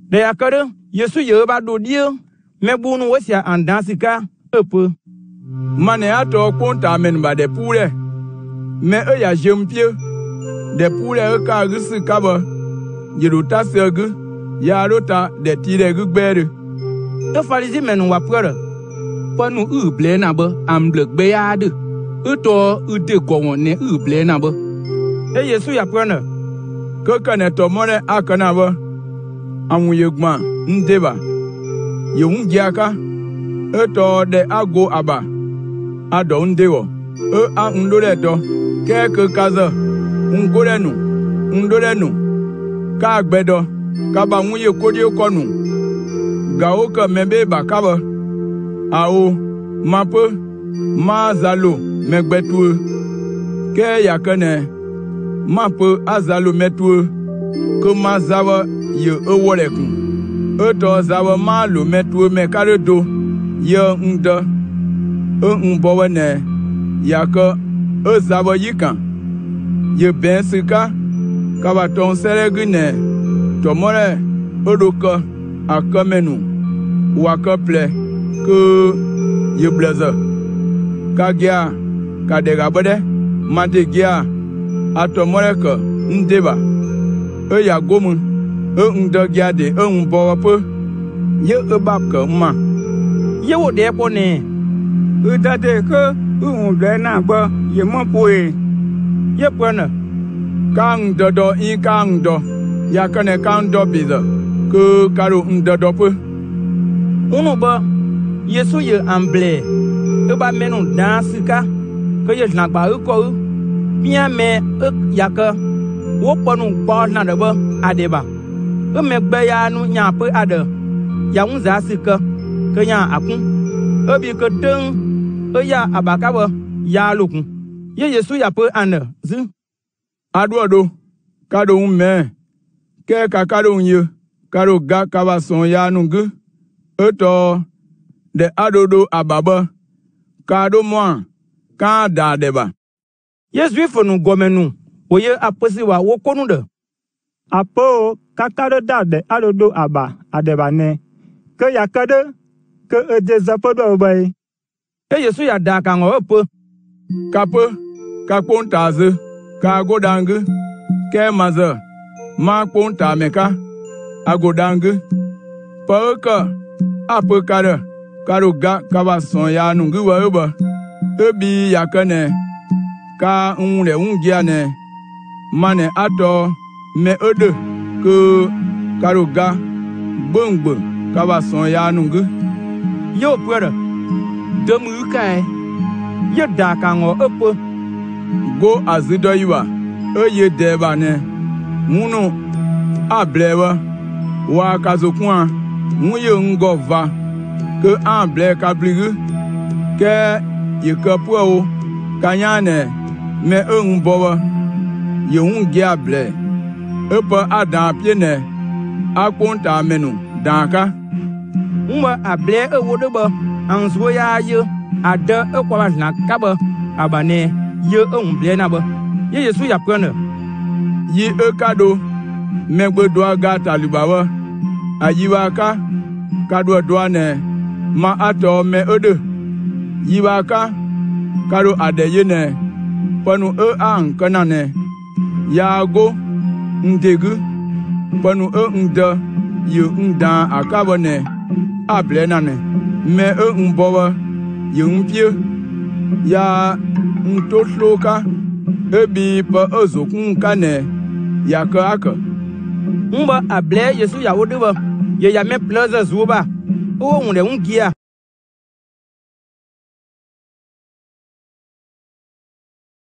De yakade Yesu ye ba do die me bunu wosia andansika peu. Mane ato konta men ba de poule. Me e ya jempie. De poule e ka gisi kaba. Yeruta segu. Ya rota de tire gbere. E Pharisee men wa prere. Panu ble na be amblek be ya de. E to e de gowon ne ble na be. E Yesu ya prene. Ke kane to more akana be. Amu yegma ndeba. Yewun giaka. E to de ago aba. Ado ndewo. E a ndore to. Ke kaza. Ndorenu. Ka agbedo. Kaba nwunye kodi konu. Gao ka mebe bakaba. Ao. Mape. Ma zalo. Megbetu. Ke yakane. Mape azalo metu. Ke ma zawa ye ewolekun. Eto zawa ma lo metu me karedo. Ye nda. Mbowe ne. Yaka. E zawa yikan. Ye ben sika. Kaba ton seregi ne. Tomore. Odoka. Akamenu. Wakaple. Ke. Ye blazer. Kagia. Kadegabode. Mategia. Atomore ka. Ndeba. E ya gomun. E ndagia de. E mbowe pe. Ye ebaka ma. Ye wo de po ne. E tate ke. E ble na ba. Ye mopoe. Ye prene. Kang dodo in kang do. Yakane kang do biza. Ke karo ndodo pe. Unu ba. Yesu ye amble. E ba menu dansika. Ke ye nagba e ko. Bien me e yaka. Wo ponu gba na de ba adeba. E me gbe ya nu nya pe ade. Ya unza sika. Ke nya akun. E bi ke teng. E ya abaka ba. Ya lokun. Ye Yesu ya pe ane. Zi. Aduado. Kado me. Ke kakado ye. Kado ga kaba son ya nungu. Eto. De adodo ababa. Kado moi. Kan da deba. Yesu ifonu gomenu. Oye apesi wa wokonu de. Apo kakado da de adodo aba adeba ne. Ke yakade. Ke ede zapodo obay. E Yesu ya da kan ope. Kape. Kapontaze. Kagodangu. Ke maze. Ma ponta meka. Agodangu. Paka. Ape kare. Karo ga kaba son ya nungu wa eba. Ebi yakane. Ka unle ungia ne. Mane ato. Me ode. Ke. Karo ga. Bungbu. Kaba son ya nungu. Yo prere. Demu kai. Ye da kan ope. Go azido yiwa. Eye deba ne. Munu. Ablewa. Wa kazokwa. Nwye ngova. Ke amble kabligu. Ke yekapua o. Kanyane. Me mbowa. Ye ungi able. Epa adan piene. Akonta menu. Danka. Uma able e wodo ba. Anzo ya ye. Ada e kwa na kaba. Abane. Ye ble na ba. Ye Yesu ya prene. Yi e kado. Megbe doa gata libawa. Ayiwa ka. Kado doa ne. Ma ato me ode. Yiwa ka. Kado adeye ne. Panu e an kanane. Ya go. Ndegu. Panu e nda. Ye ndan akaba ne. Able na ne. Me e mbowa. Ye mpie. Ya ntosloka. Ebi pa ezokun kane. Yaka aka. Mba able Yesu ya wode ba. Ye ya me plaza zuba. O unle ungia.